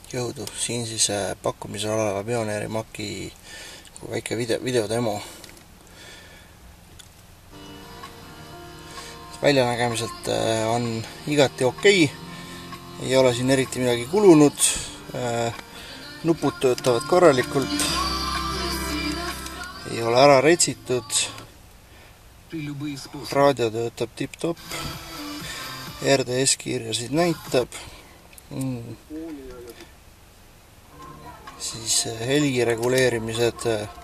Jõudu, siin siis pakkumisel oleva Pioneeri Maci väike videodemo. Väljanägemiselt on igati okei, ei ole siin eriti midagi kulunud, nupud töötavad korralikult, ei ole ära retsitud, raadio töötab tipp-topp, RDS kiirjasid näitab, siis heli reguleerimised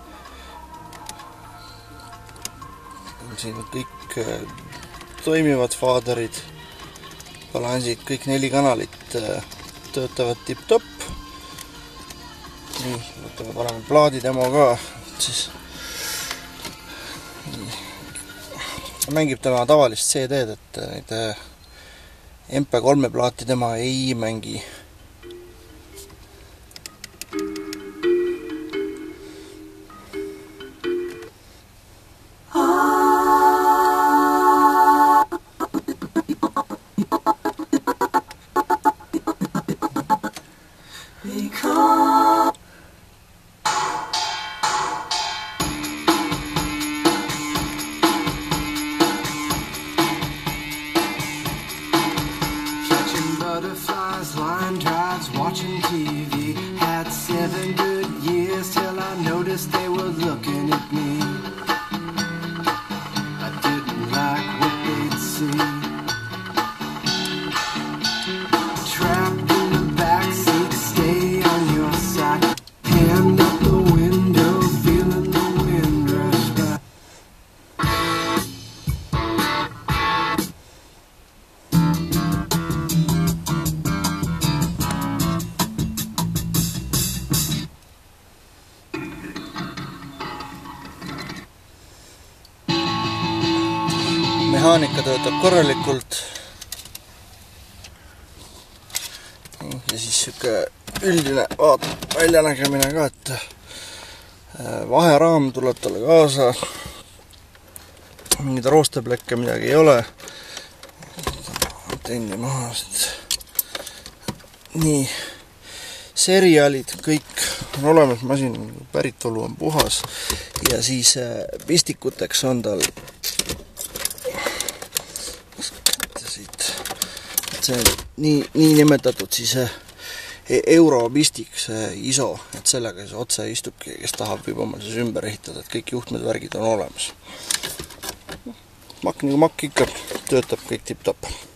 on siin kõik toimivad faaderid, balansid, kõik 4 kanalit töötavad tipp-topp. Nii, võtame paneme plaadidemo ka, siis mängib tema tavalist CD-d, et neid MP3 plaati tema ei mängi. Butterflies, line drives, watching TV. Had 7 good years till I noticed they were looking at me. I didn't like what they'd see. Trapped in the backseat, stay on your side. Hand up the window, feeling the wind rush by. Mehaanika töötab korralikult ja siis siuke üldine väljanägemine ka, et vaheraam tuleb talle kaasa, mingid roosteplekke midagi ei ole, tendi maha, nii, seriaalid kõik on olemas, masin päritolu on puhas ja siis pistikuteks on tal see nii nimetatud siis europistik, see ISO, et sellega siis otse istubki, kes tahab, võib omal siis ümber ehitada, et kõik juhtmed, värgid on olemas. Mac nagu Mac ikka, töötab kõik tipp-topp.